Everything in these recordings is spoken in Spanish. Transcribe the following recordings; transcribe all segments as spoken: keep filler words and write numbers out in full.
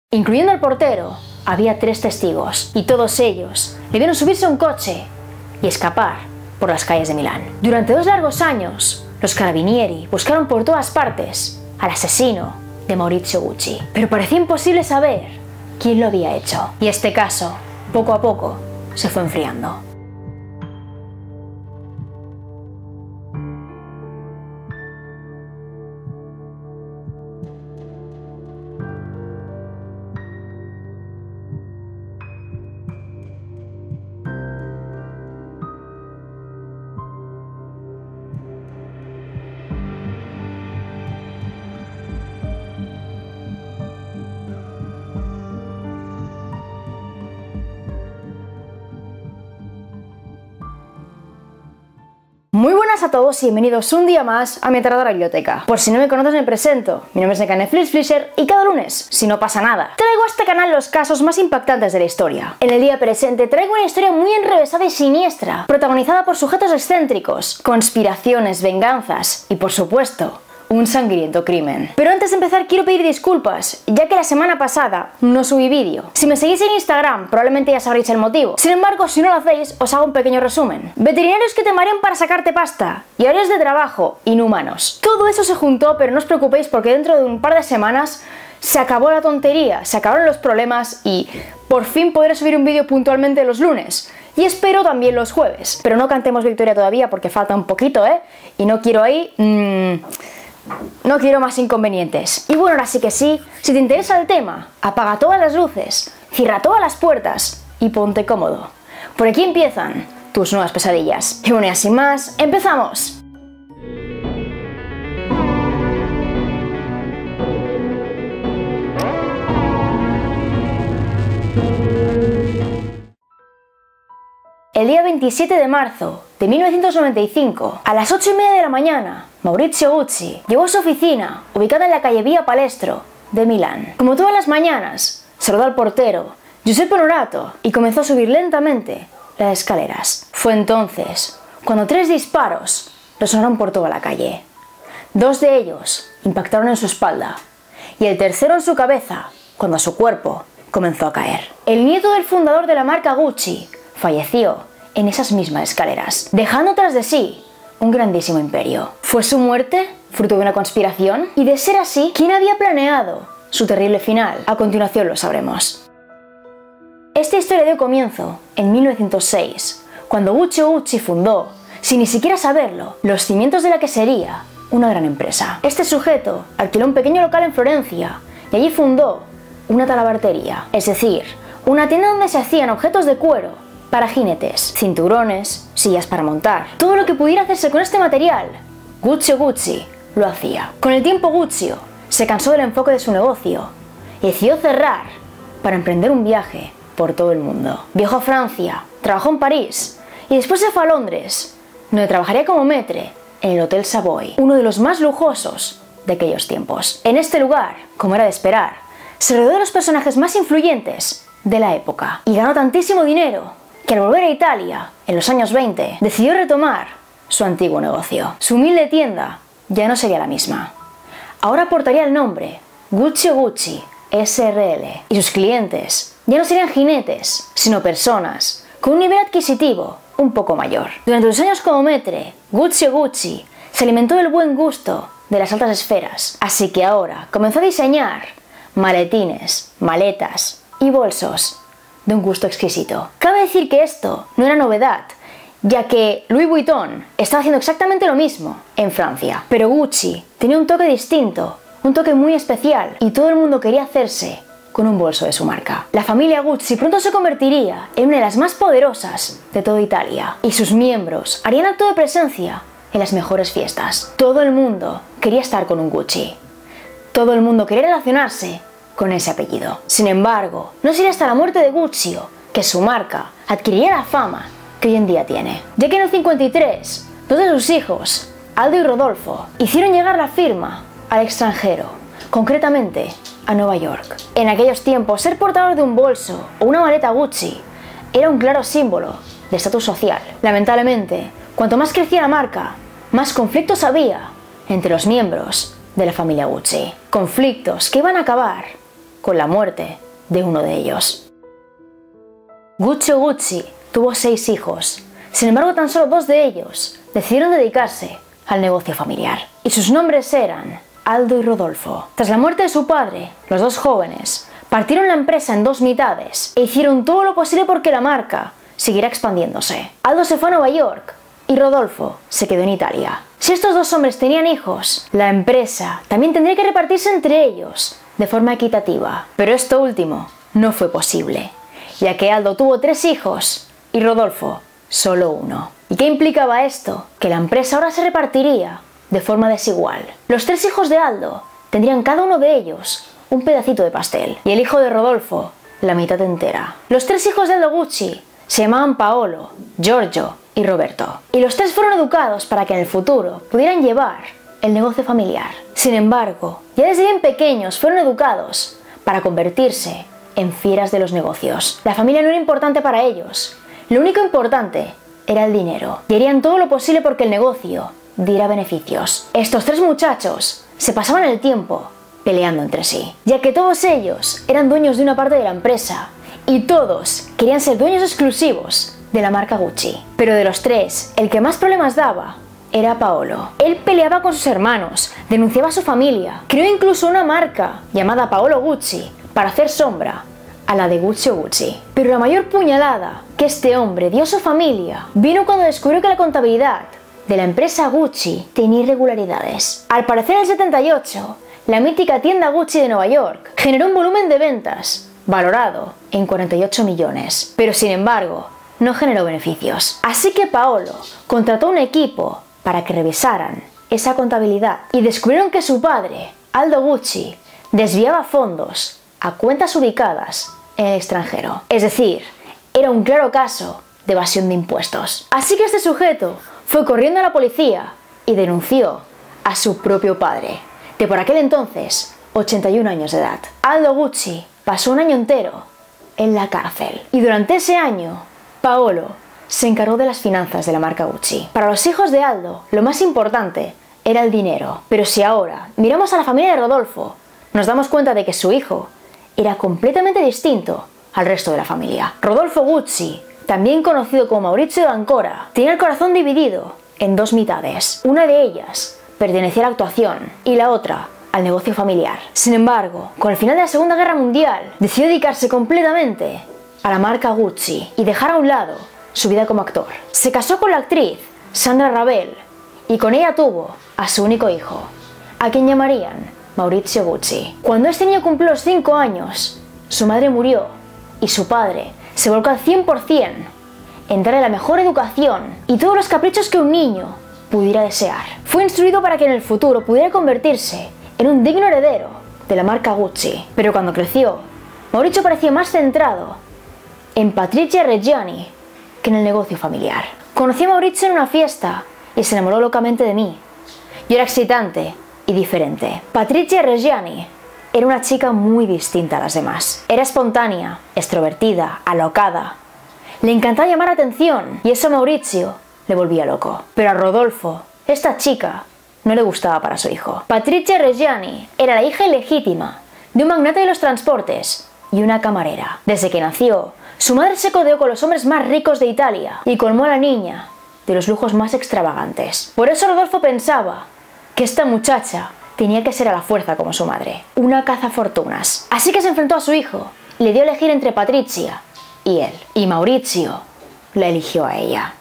Incluyendo al portero, había tres testigos, y todos ellos le vieron subirse a un coche y escapar por las calles de Milán. Durante dos largos años, los carabinieri buscaron por todas partes al asesino de Maurizio Gucci, pero parecía imposible saber quién lo había hecho, y este caso, poco a poco, se fue enfriando. Muy buenas a todos y bienvenidos un día más a mi aterradora biblioteca. Por si no me conoces me presento, mi nombre es Nekane Flixflixer y cada lunes, si no pasa nada, traigo a este canal los casos más impactantes de la historia. En el día presente traigo una historia muy enrevesada y siniestra, protagonizada por sujetos excéntricos, conspiraciones, venganzas y por supuesto, un sangriento crimen. Pero antes de empezar quiero pedir disculpas, ya que la semana pasada no subí vídeo. Si me seguís en Instagram probablemente ya sabréis el motivo. Sin embargo, si no lo hacéis, os hago un pequeño resumen. Veterinarios que te marean para sacarte pasta, y horarios de trabajo inhumanos. Todo eso se juntó, pero no os preocupéis porque dentro de un par de semanas se acabó la tontería, se acabaron los problemas y por fin podré subir un vídeo puntualmente los lunes. Y espero también los jueves. Pero no cantemos victoria todavía porque falta un poquito, ¿eh? Y no quiero ahí... Mmm, No quiero más inconvenientes. Y bueno, ahora sí que sí, si te interesa el tema, apaga todas las luces, cierra todas las puertas y ponte cómodo. Por aquí empiezan tus nuevas pesadillas. Y bueno, y sin más, ¡empezamos! El día veintisiete de marzo de mil novecientos noventa y cinco, a las ocho y media de la mañana, Maurizio Gucci llegó a su oficina, ubicada en la calle Via Palestro de Milán. Como todas las mañanas, saludó al portero, Giuseppe Onorato, y comenzó a subir lentamente las escaleras. Fue entonces cuando tres disparos resonaron por toda la calle. Dos de ellos impactaron en su espalda, y el tercero en su cabeza, cuando su cuerpo comenzó a caer. El nieto del fundador de la marca Gucci falleció en esas mismas escaleras, dejando tras de sí un grandísimo imperio. ¿Fue su muerte fruto de una conspiración? Y de ser así, ¿quién había planeado su terrible final? A continuación lo sabremos. Esta historia dio comienzo en mil novecientos seis, cuando Guccio Gucci fundó, sin ni siquiera saberlo, los cimientos de la que sería una gran empresa. Este sujeto alquiló un pequeño local en Florencia y allí fundó una talabartería, es decir, una tienda donde se hacían objetos de cuero para jinetes, cinturones, sillas para montar. Todo lo que pudiera hacerse con este material, Guccio Gucci lo hacía. Con el tiempo Guccio se cansó del enfoque de su negocio y decidió cerrar para emprender un viaje por todo el mundo. Viajó a Francia, trabajó en París y después se fue a Londres, donde trabajaría como maître en el Hotel Savoy, uno de los más lujosos de aquellos tiempos. En este lugar, como era de esperar, se rodeó de los personajes más influyentes de la época y ganó tantísimo dinero que al volver a Italia, en los años veinte, decidió retomar su antiguo negocio. Su humilde tienda ya no sería la misma. Ahora portaría el nombre Guccio Gucci S R L y sus clientes ya no serían jinetes, sino personas con un nivel adquisitivo un poco mayor. Durante los años como maître, Guccio Gucci se alimentó del buen gusto de las altas esferas, así que ahora comenzó a diseñar maletines, maletas y bolsos de un gusto exquisito. Cabe decir que esto no era novedad, ya que Louis Vuitton estaba haciendo exactamente lo mismo en Francia. Pero Gucci tenía un toque distinto, un toque muy especial, y todo el mundo quería hacerse con un bolso de su marca. La familia Gucci pronto se convertiría en una de las más poderosas de toda Italia, y sus miembros harían acto de presencia en las mejores fiestas. Todo el mundo quería estar con un Gucci. Todo el mundo quería relacionarse con ese apellido. Sin embargo, no sería hasta la muerte de Guccio que su marca adquiriría la fama que hoy en día tiene, ya que en el cincuenta y tres, dos de sus hijos, Aldo y Rodolfo, hicieron llegar la firma al extranjero, concretamente a Nueva York. En aquellos tiempos, ser portador de un bolso o una maleta Gucci era un claro símbolo de estatus social. Lamentablemente, cuanto más crecía la marca, más conflictos había entre los miembros de la familia Gucci. Conflictos que iban a acabar con la muerte de uno de ellos. Gucci Gucci tuvo seis hijos, sin embargo tan solo dos de ellos decidieron dedicarse al negocio familiar, y sus nombres eran Aldo y Rodolfo. Tras la muerte de su padre, los dos jóvenes partieron la empresa en dos mitades e hicieron todo lo posible porque la marca siguiera expandiéndose. Aldo se fue a Nueva York y Rodolfo se quedó en Italia. Si estos dos hombres tenían hijos, la empresa también tendría que repartirse entre ellos de forma equitativa. Pero esto último no fue posible, ya que Aldo tuvo tres hijos y Rodolfo solo uno. ¿Y qué implicaba esto? Que la empresa ahora se repartiría de forma desigual. Los tres hijos de Aldo tendrían cada uno de ellos un pedacito de pastel, y el hijo de Rodolfo la mitad entera. Los tres hijos de Aldo Gucci se llamaban Paolo, Giorgio y Roberto, y los tres fueron educados para que en el futuro pudieran llevar el negocio familiar. Sin embargo, ya desde bien pequeños fueron educados para convertirse en fieras de los negocios. La familia no era importante para ellos, lo único importante era el dinero, y harían todo lo posible porque el negocio diera beneficios. Estos tres muchachos se pasaban el tiempo peleando entre sí, ya que todos ellos eran dueños de una parte de la empresa y todos querían ser dueños exclusivos de la marca Gucci. Pero de los tres, el que más problemas daba era Paolo. Él peleaba con sus hermanos, denunciaba a su familia, creó incluso una marca llamada Paolo Gucci para hacer sombra a la de Gucci Gucci. Pero la mayor puñalada que este hombre dio a su familia vino cuando descubrió que la contabilidad de la empresa Gucci tenía irregularidades. Al parecer en el setenta y ocho, la mítica tienda Gucci de Nueva York generó un volumen de ventas valorado en cuarenta y ocho millones, pero sin embargo no generó beneficios. Así que Paolo contrató un equipo para que revisaran esa contabilidad y descubrieron que su padre, Aldo Gucci, desviaba fondos a cuentas ubicadas en el extranjero. Es decir, era un claro caso de evasión de impuestos. Así que este sujeto fue corriendo a la policía y denunció a su propio padre, de por aquel entonces ochenta y un años de edad. Aldo Gucci pasó un año entero en la cárcel y durante ese año Paolo se encargó de las finanzas de la marca Gucci. Para los hijos de Aldo lo más importante era el dinero, pero si ahora miramos a la familia de Rodolfo, nos damos cuenta de que su hijo era completamente distinto al resto de la familia. Rodolfo Gucci, también conocido como Maurizio d'Ancora, tenía el corazón dividido en dos mitades. Una de ellas pertenecía a la actuación y la otra al negocio familiar. Sin embargo, con el final de la Segunda Guerra Mundial, decidió dedicarse completamente a la marca Gucci y dejar a un lado su vida como actor. Se casó con la actriz Sandra Ravel y con ella tuvo a su único hijo, a quien llamarían Maurizio Gucci. Cuando este niño cumplió los cinco años, su madre murió y su padre se volcó al cien por cien en darle la mejor educación y todos los caprichos que un niño pudiera desear. Fue instruido para que en el futuro pudiera convertirse en un digno heredero de la marca Gucci. Pero cuando creció, Maurizio parecía más centrado en Patrizia Reggiani que en el negocio familiar. Conocí a Maurizio en una fiesta y se enamoró locamente de mí. Yo era excitante y diferente. Patrizia Reggiani era una chica muy distinta a las demás. Era espontánea, extrovertida, alocada. Le encantaba llamar la atención y eso a Maurizio le volvía loco. Pero a Rodolfo, esta chica no le gustaba para su hijo. Patrizia Reggiani era la hija ilegítima de un magnate de los transportes y una camarera. Desde que nació, su madre se codeó con los hombres más ricos de Italia y colmó a la niña de los lujos más extravagantes. Por eso Rodolfo pensaba que esta muchacha tenía que ser a la fuerza como su madre, una cazafortunas. Así que se enfrentó a su hijo y le dio a elegir entre Patrizia y él. Y Maurizio la eligió a ella.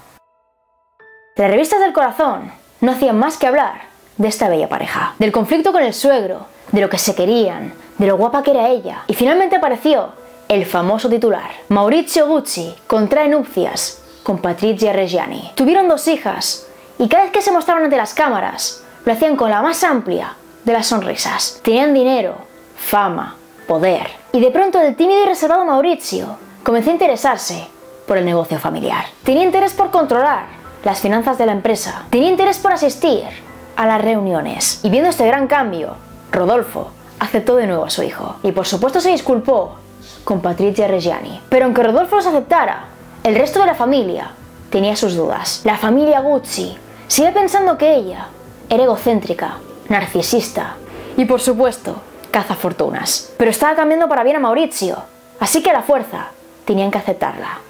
Las revistas del corazón no hacían más que hablar de esta bella pareja, del conflicto con el suegro, de lo que se querían, de lo guapa que era ella. Y finalmente apareció el famoso titular: Maurizio Gucci contrae nupcias con Patrizia Reggiani. Tuvieron dos hijas y cada vez que se mostraban ante las cámaras lo hacían con la más amplia de las sonrisas. Tenían dinero, fama, poder. Y de pronto el tímido y reservado Maurizio comenzó a interesarse por el negocio familiar. Tenía interés por controlar las finanzas de la empresa. Tenía interés por asistir a las reuniones. Y viendo este gran cambio, Rodolfo aceptó de nuevo a su hijo. Y por supuesto se disculpó con Patrizia Reggiani. Pero aunque Rodolfo los aceptara, el resto de la familia tenía sus dudas. La familia Gucci sigue pensando que ella era egocéntrica, narcisista y por supuesto cazafortunas. Pero estaba cambiando para bien a Maurizio, así que a la fuerza tenían que aceptarla.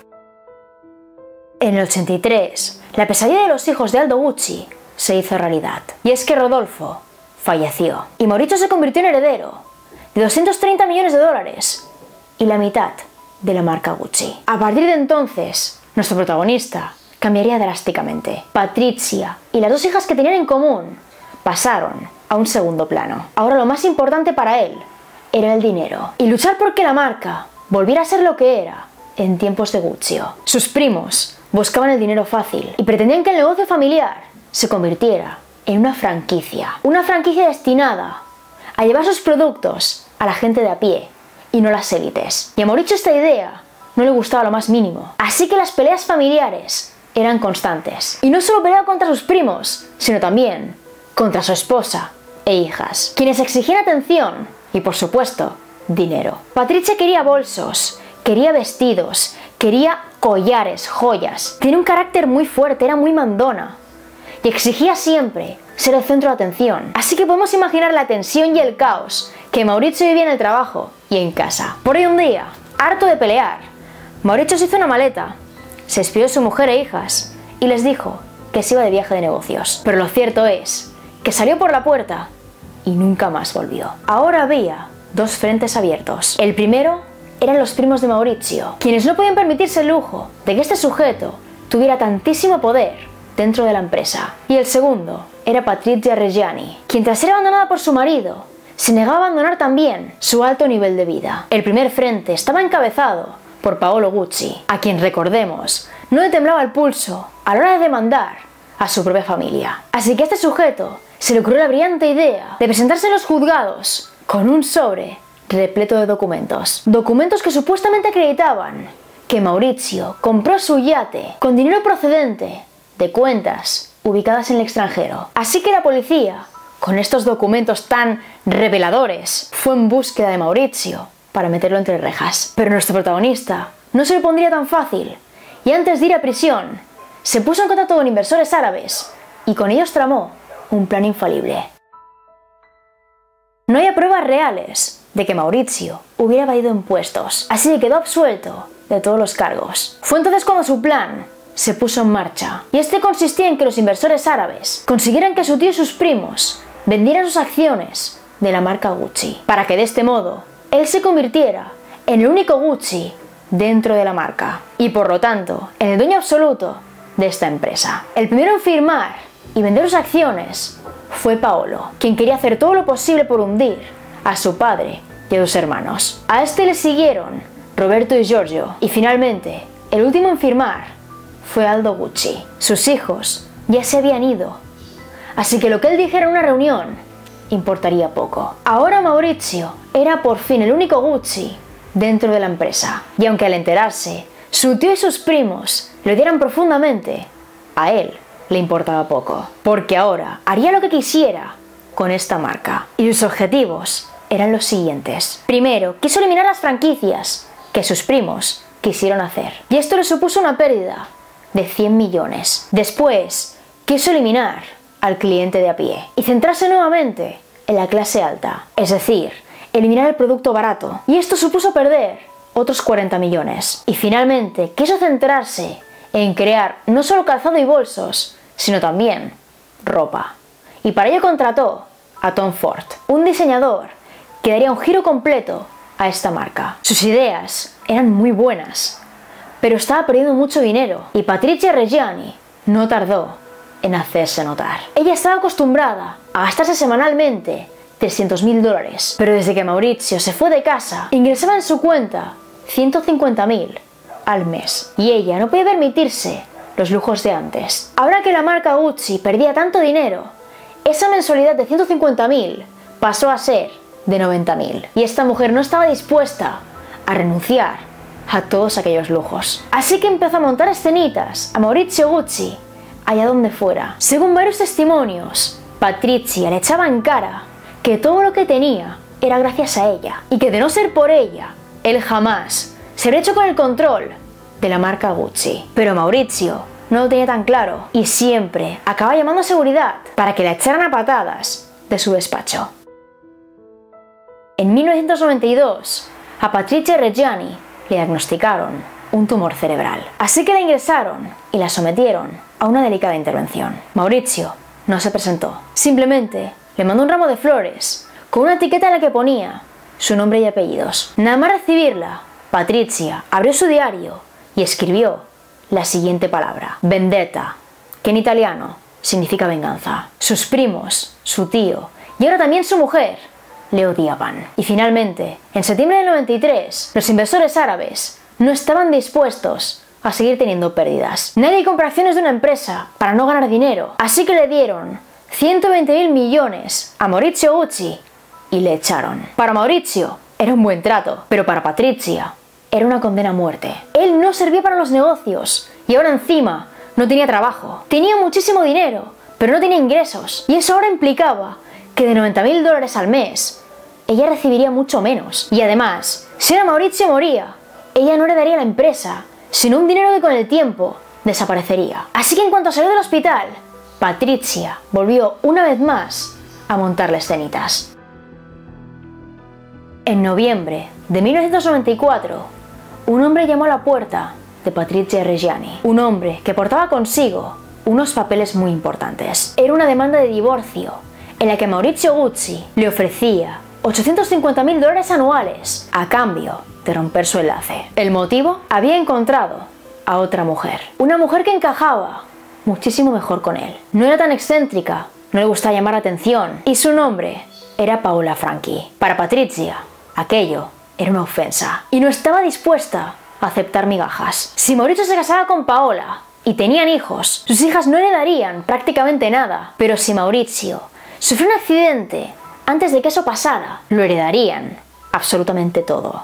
En el ochenta y tres, la pesadilla de los hijos de Aldo Gucci se hizo realidad. Y es que Rodolfo falleció. Y Maurizio se convirtió en heredero de doscientos treinta millones de dólares y la mitad de la marca Gucci. A partir de entonces, nuestro protagonista cambiaría drásticamente. Patricia y las dos hijas que tenían en común pasaron a un segundo plano. Ahora lo más importante para él era el dinero y luchar por que la marca volviera a ser lo que era en tiempos de Gucci. Sus primos buscaban el dinero fácil y pretendían que el negocio familiar se convirtiera en una franquicia. Una franquicia destinada a llevar sus productos a la gente de a pie y no las élites. Y a Maurizio esta idea no le gustaba lo más mínimo. Así que las peleas familiares eran constantes. Y no solo peleaba contra sus primos, sino también contra su esposa e hijas, quienes exigían atención y, por supuesto, dinero. Patricia quería bolsos, quería vestidos, quería collares, joyas. Tiene un carácter muy fuerte, era muy mandona y exigía siempre ser el centro de atención. Así que podemos imaginar la tensión y el caos que Maurizio vivía en el trabajo y en casa. Por ahí un día, harto de pelear, Maurizio se hizo una maleta, se despidió de su mujer e hijas y les dijo que se iba de viaje de negocios. Pero lo cierto es que salió por la puerta y nunca más volvió. Ahora había dos frentes abiertos. El primero eran los primos de Maurizio, quienes no podían permitirse el lujo de que este sujeto tuviera tantísimo poder dentro de la empresa. Y el segundo era Patrizia Reggiani, quien tras ser abandonada por su marido, se negaba a abandonar también su alto nivel de vida. El primer frente estaba encabezado por Paolo Gucci, a quien, recordemos, no le temblaba el pulso a la hora de demandar a su propia familia. Así que a este sujeto se le ocurrió la brillante idea de presentarse en los juzgados con un sobre repleto de documentos. Documentos que supuestamente acreditaban que Maurizio compró su yate con dinero procedente de cuentas ubicadas en el extranjero. Así que la policía, con estos documentos tan reveladores, fue en búsqueda de Maurizio para meterlo entre rejas. Pero nuestro protagonista no se lo pondría tan fácil y antes de ir a prisión se puso en contacto con inversores árabes y con ellos tramó un plan infalible. No había pruebas reales de que Maurizio hubiera evadido impuestos, así que quedó absuelto de todos los cargos. Fue entonces cuando su plan se puso en marcha, y este consistía en que los inversores árabes consiguieran que su tío y sus primos vendieran sus acciones de la marca Gucci, para que de este modo él se convirtiera en el único Gucci dentro de la marca, y por lo tanto en el dueño absoluto de esta empresa. El primero en firmar y vender sus acciones fue Paolo, quien quería hacer todo lo posible por hundir a su padre y a sus hermanos. A este le siguieron Roberto y Giorgio, y finalmente el último en firmar fue Aldo Gucci. Sus hijos ya se habían ido, así que lo que él dijera en una reunión importaría poco. Ahora Maurizio era por fin el único Gucci dentro de la empresa, y aunque al enterarse su tío y sus primos le odiaran profundamente, a él le importaba poco, porque ahora haría lo que quisiera con esta marca. Y sus objetivos eran los siguientes. Primero, quiso eliminar las franquicias que sus primos quisieron hacer, y esto le supuso una pérdida de cien millones. Después, quiso eliminar al cliente de a pie y centrarse nuevamente en la clase alta, es decir, eliminar el producto barato, y esto supuso perder otros cuarenta millones. Y finalmente, quiso centrarse en crear no solo calzado y bolsos, sino también ropa. Y para ello contrató a Tom Ford, un diseñador que daría un giro completo a esta marca. Sus ideas eran muy buenas, pero estaba perdiendo mucho dinero, y Patrizia Reggiani no tardó en hacerse notar. Ella estaba acostumbrada a gastarse semanalmente trescientos mil dólares, pero desde que Maurizio se fue de casa, ingresaba en su cuenta ciento cincuenta mil al mes, y ella no podía permitirse los lujos de antes. Ahora que la marca Gucci perdía tanto dinero, esa mensualidad de ciento cincuenta mil pasó a ser de noventa mil, y esta mujer no estaba dispuesta a renunciar a todos aquellos lujos. Así que empezó a montar escenitas a Maurizio Gucci allá donde fuera. Según varios testimonios, Patrizia le echaba en cara que todo lo que tenía era gracias a ella, y que de no ser por ella, él jamás se habría hecho con el control de la marca Gucci. Pero Maurizio no lo tenía tan claro, y siempre acababa llamando a seguridad para que la echaran a patadas de su despacho. En mil novecientos noventa y dos, a Patrizia Reggiani le diagnosticaron un tumor cerebral. Así que la ingresaron y la sometieron a una delicada intervención. Maurizio no se presentó. Simplemente le mandó un ramo de flores con una etiqueta en la que ponía su nombre y apellidos. Nada más recibirla, Patrizia abrió su diario y escribió la siguiente palabra: vendetta, que en italiano significa venganza. Sus primos, su tío y ahora también su mujer le odiaban. Y finalmente, en septiembre del noventa y tres, los inversores árabes no estaban dispuestos a seguir teniendo pérdidas. Nadie compra acciones de una empresa para no ganar dinero, así que le dieron ciento veinte mil millones a Maurizio Gucci y le echaron. Para Maurizio era un buen trato, pero para Patrizia era una condena a muerte. Él no servía para los negocios y ahora encima no tenía trabajo. Tenía muchísimo dinero, pero no tenía ingresos, y eso ahora implicaba que de noventa mil dólares al mes ella recibiría mucho menos. Y además, si ahora Maurizio moría, ella no heredaría la empresa, sino un dinero que con el tiempo desaparecería. Así que en cuanto salió del hospital, Patrizia volvió una vez más a montarle escenitas. En noviembre de mil novecientos noventa y cuatro, un hombre llamó a la puerta de Patrizia Reggiani. Un hombre que portaba consigo unos papeles muy importantes. Era una demanda de divorcio en la que Maurizio Gucci le ofrecía ochocientos cincuenta mil dólares anuales a cambio de romper su enlace. El motivo: había encontrado a otra mujer. Una mujer que encajaba muchísimo mejor con él. No era tan excéntrica, no le gustaba llamar la atención, y su nombre era Paola Franchi. Para Patrizia, aquello era una ofensa y no estaba dispuesta a aceptar migajas. Si Maurizio se casaba con Paola y tenían hijos, sus hijas no heredarían prácticamente nada. Pero si Maurizio sufrió un accidente antes de que eso pasara, lo heredarían absolutamente todo.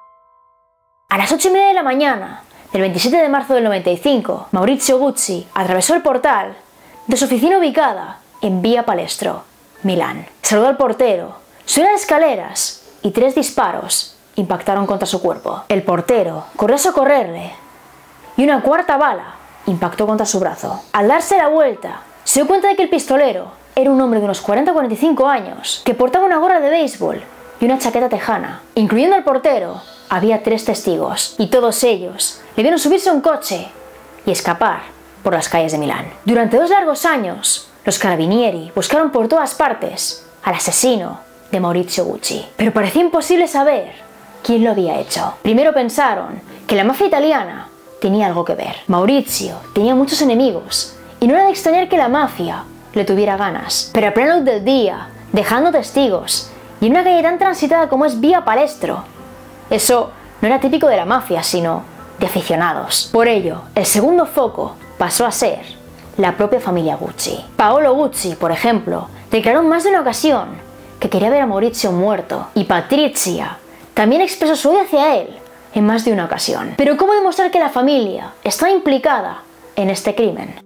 A las ocho y media de la mañana del veintisiete de marzo del noventa y cinco, Maurizio Gucci atravesó el portal de su oficina ubicada en Vía Palestro, Milán. Saludó al portero, subió las escaleras y tres disparos impactaron contra su cuerpo. El portero corrió a socorrerle y una cuarta bala impactó contra su brazo. Al darse la vuelta, se dio cuenta de que el pistolero era un hombre de unos cuarenta a cuarenta y cinco años que portaba una gorra de béisbol y una chaqueta tejana. Incluyendo al portero, había tres testigos y todos ellos le vieron subirse a un coche y escapar por las calles de Milán. Durante dos largos años, los carabinieri buscaron por todas partes al asesino de Maurizio Gucci, pero parecía imposible saber quién lo había hecho. Primero pensaron que la mafia italiana tenía algo que ver. Maurizio tenía muchos enemigos y no era de extrañar que la mafia le tuviera ganas. Pero a plena luz del día, dejando testigos y en una calle tan transitada como es Vía Palestro, eso no era típico de la mafia, sino de aficionados. Por ello, el segundo foco pasó a ser la propia familia Gucci. Paolo Gucci, por ejemplo, declaró en más de una ocasión que quería ver a Maurizio muerto, y Patrizia también expresó su odio hacia él en más de una ocasión. Pero ¿cómo demostrar que la familia está implicada en este crimen?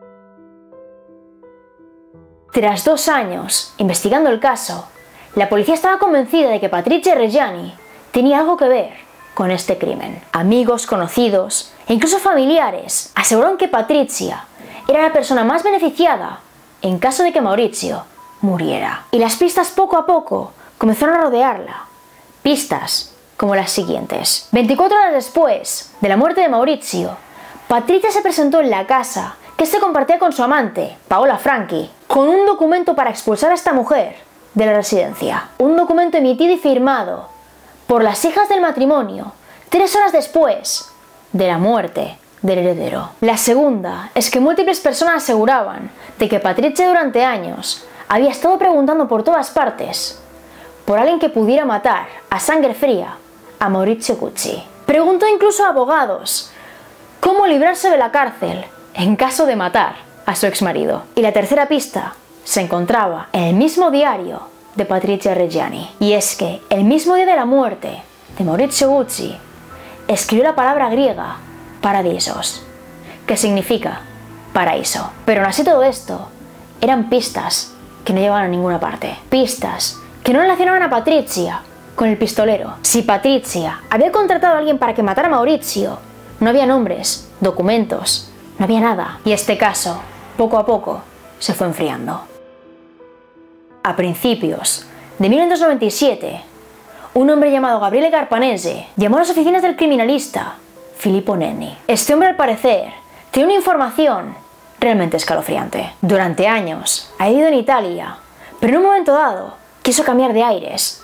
Tras dos años investigando el caso, la policía estaba convencida de que Patrizia Reggiani tenía algo que ver con este crimen. Amigos, conocidos e incluso familiares aseguraron que Patrizia era la persona más beneficiada en caso de que Maurizio muriera. Y las pistas poco a poco comenzaron a rodearla. Pistas como las siguientes. veinticuatro horas después de la muerte de Maurizio, Patrizia se presentó en la casa que se compartía con su amante, Paola Franchi, con un documento para expulsar a esta mujer de la residencia. Un documento emitido y firmado por las hijas del matrimonio tres horas después de la muerte del heredero. La segunda es que múltiples personas aseguraban de que Patrizia durante años había estado preguntando por todas partes por alguien que pudiera matar a sangre fría a Maurizio Gucci. Preguntó incluso a abogados cómo librarse de la cárcel en caso de matar a su exmarido. Y la tercera pista se encontraba en el mismo diario de Patrizia Reggiani. Y es que el mismo día de la muerte de Maurizio Gucci escribió la palabra griega paradisos, que significa paraíso. Pero aún así todo esto eran pistas que no llevaban a ninguna parte. Pistas que no relacionaban a Patrizia con el pistolero. Si Patrizia había contratado a alguien para que matara a Maurizio, no había nombres, documentos, no había nada. Y este caso, poco a poco, se fue enfriando. A principios de mil novecientos noventa y siete, un hombre llamado Gabriele Garpanese llamó a las oficinas del criminalista Filippo Nenni. Este hombre, al parecer, tenía una información realmente escalofriante. Durante años ha vivido en Italia, pero en un momento dado quiso cambiar de aires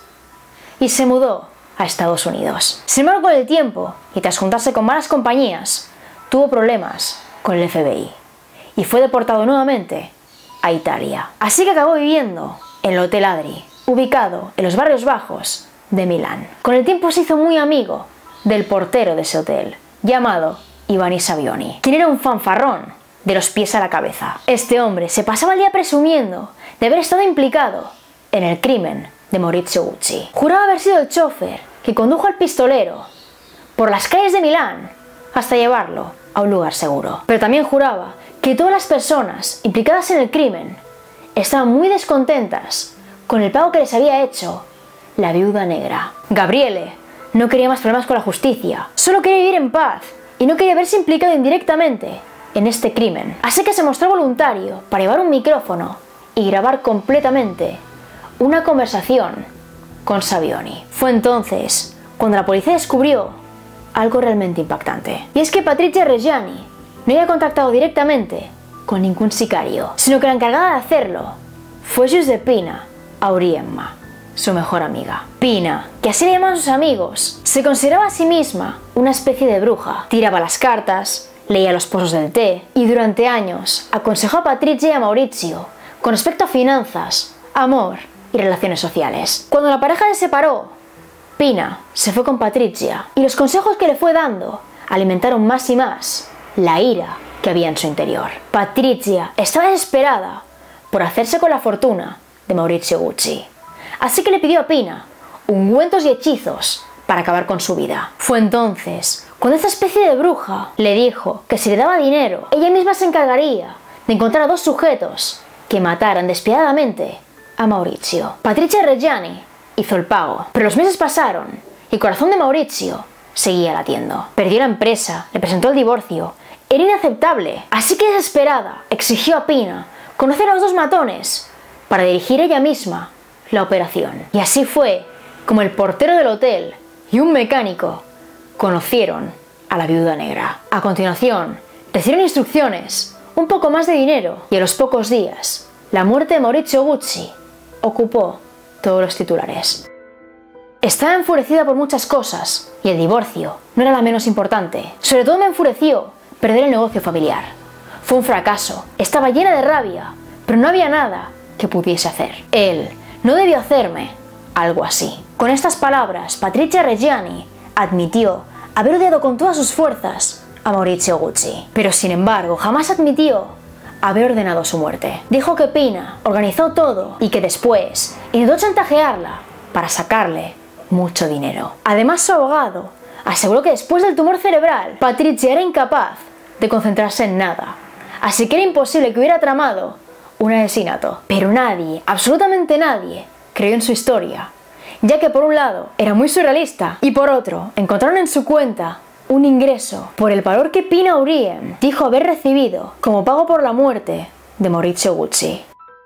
y se mudó a Estados Unidos. Sin embargo, con el tiempo y tras juntarse con malas compañías, tuvo problemas con el F B I y fue deportado nuevamente a Italia. Así que acabó viviendo en el Hotel Adri, ubicado en los barrios bajos de Milán. Con el tiempo se hizo muy amigo del portero de ese hotel, llamado Ivani Savioni, quien era un fanfarrón de los pies a la cabeza. Este hombre se pasaba el día presumiendo de haber estado implicado en el crimen de Maurizio Gucci. Juraba haber sido el chofer que condujo al pistolero por las calles de Milán hasta llevarlo a un lugar seguro. Pero también juraba que todas las personas implicadas en el crimen estaban muy descontentas con el pago que les había hecho la viuda negra. Gabriele no quería más problemas con la justicia, solo quería vivir en paz y no quería verse implicado indirectamente en este crimen. Así que se mostró voluntario para llevar un micrófono y grabar completamente una conversación con Savioni. Fue entonces cuando la policía descubrió algo realmente impactante. Y es que Patrizia Reggiani no había contactado directamente con ningún sicario, sino que la encargada de hacerlo fue Giuseppina Auriemma, su mejor amiga. Pina, que así le llamaban sus amigos, se consideraba a sí misma una especie de bruja. Tiraba las cartas, leía los pozos del té y durante años aconsejó a Patrizia y a Maurizio con respecto a finanzas, amor y relaciones sociales. Cuando la pareja se separó, Pina se fue con Patrizia y los consejos que le fue dando alimentaron más y más la ira que había en su interior. Patrizia estaba desesperada por hacerse con la fortuna de Maurizio Gucci, así que le pidió a Pina ungüentos y hechizos para acabar con su vida. Fue entonces cuando esta especie de bruja le dijo que si le daba dinero, ella misma se encargaría de encontrar a dos sujetos que mataran despiadadamente a Maurizio. Patrizia Reggiani hizo el pago, pero los meses pasaron y el corazón de Maurizio seguía latiendo. Perdió la empresa, le presentó el divorcio, era inaceptable, así que desesperada exigió a Pina conocer a los dos matones para dirigir ella misma la operación. Y así fue como el portero del hotel y un mecánico conocieron a la viuda negra. A continuación, recibieron instrucciones, un poco más de dinero y a los pocos días, la muerte de Maurizio Gucci ocupó todos los titulares. Estaba enfurecida por muchas cosas y el divorcio no era la menos importante. Sobre todo me enfureció perder el negocio familiar. Fue un fracaso, estaba llena de rabia, pero no había nada que pudiese hacer. Él no debió hacerme algo así. Con estas palabras, Patrizia Reggiani admitió haber odiado con todas sus fuerzas a Maurizio Gucci, pero sin embargo jamás admitió haber ordenado su muerte. Dijo que Pina organizó todo y que después intentó chantajearla para sacarle mucho dinero. Además, su abogado aseguró que después del tumor cerebral, Patrizia era incapaz de concentrarse en nada, así que era imposible que hubiera tramado un asesinato. Pero nadie, absolutamente nadie, creyó en su historia, ya que por un lado era muy surrealista y por otro encontraron en su cuenta un ingreso por el valor que Pina Auriem dijo haber recibido como pago por la muerte de Maurizio Gucci.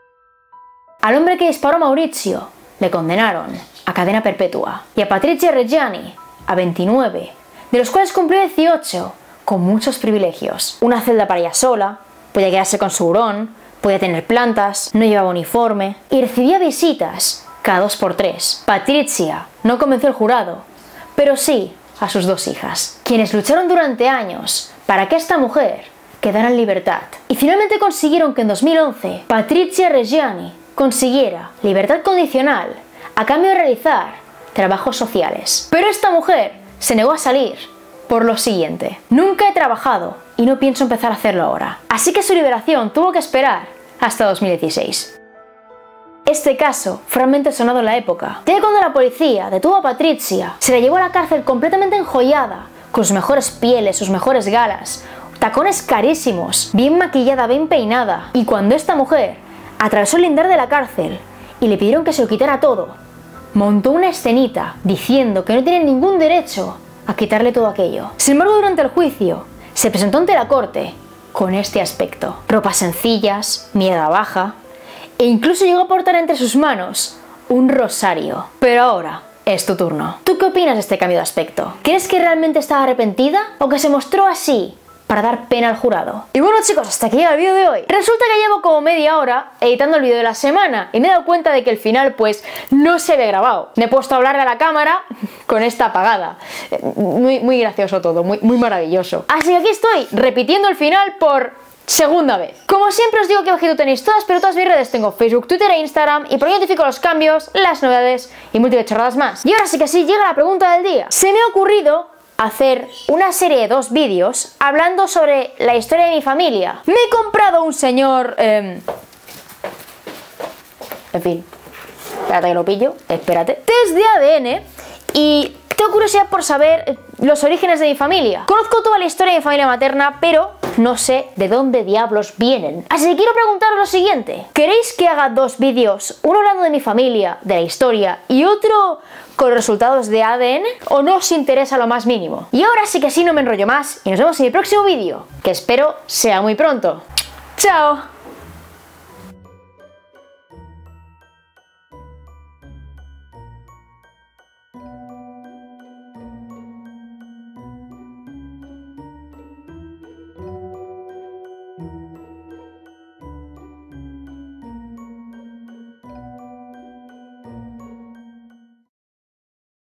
Al hombre que disparó a Maurizio le condenaron a cadena perpetua y a Patrizia Reggiani a veintinueve, de los cuales cumplió dieciocho con muchos privilegios. Una celda para ella sola, podía quedarse con su hurón, podía tener plantas, no llevaba uniforme y recibía visitas cada dos por tres. Patrizia no convenció al jurado, pero sí a sus dos hijas, quienes lucharon durante años para que esta mujer quedara en libertad. Y finalmente consiguieron que en dos mil once Patrizia Reggiani consiguiera libertad condicional a cambio de realizar trabajos sociales. Pero esta mujer se negó a salir por lo siguiente: nunca he trabajado y no pienso empezar a hacerlo ahora. Así que su liberación tuvo que esperar hasta dos mil dieciséis. Este caso fue realmente sonado en la época, ya que cuando la policía detuvo a Patrizia, se la llevó a la cárcel completamente enjollada, con sus mejores pieles, sus mejores galas, tacones carísimos, bien maquillada, bien peinada. Y cuando esta mujer atravesó el lindar de la cárcel y le pidieron que se lo quitara todo, montó una escenita diciendo que no tenía ningún derecho a quitarle todo aquello. Sin embargo, durante el juicio, se presentó ante la corte con este aspecto: ropas sencillas, mirada baja, e incluso llegó a portar entre sus manos un rosario. Pero ahora, es tu turno. ¿Tú qué opinas de este cambio de aspecto? ¿Crees que realmente estaba arrepentida o que se mostró así para dar pena al jurado? Y bueno chicos, hasta aquí llega el vídeo de hoy. Resulta que llevo como media hora editando el vídeo de la semana y me he dado cuenta de que el final pues no se ve grabado. Me he puesto a hablarle a la cámara con esta apagada. Muy, muy gracioso todo, muy, muy maravilloso. Así que aquí estoy, repitiendo el final por segunda vez. Como siempre os digo que abajito tenéis todas, pero todas mis redes. Tengo Facebook, Twitter e Instagram y por ahí notifico los cambios, las novedades y múltiples chorradas más. Y ahora sí que sí, llega la pregunta del día. Se me ha ocurrido hacer una serie de dos vídeos hablando sobre la historia de mi familia. Me he comprado un señor... Eh... En fin, espérate que lo pillo, espérate. Test de A D N y tengo curiosidad por saber los orígenes de mi familia. Conozco toda la historia de mi familia materna, pero no sé de dónde diablos vienen. Así que quiero preguntaros lo siguiente. ¿Queréis que haga dos vídeos? Uno hablando de mi familia, de la historia, y otro con los resultados de A D N, ¿o no os interesa lo más mínimo? Y ahora sí que sí, no me enrollo más y nos vemos en mi próximo vídeo, que espero sea muy pronto. ¡Chao!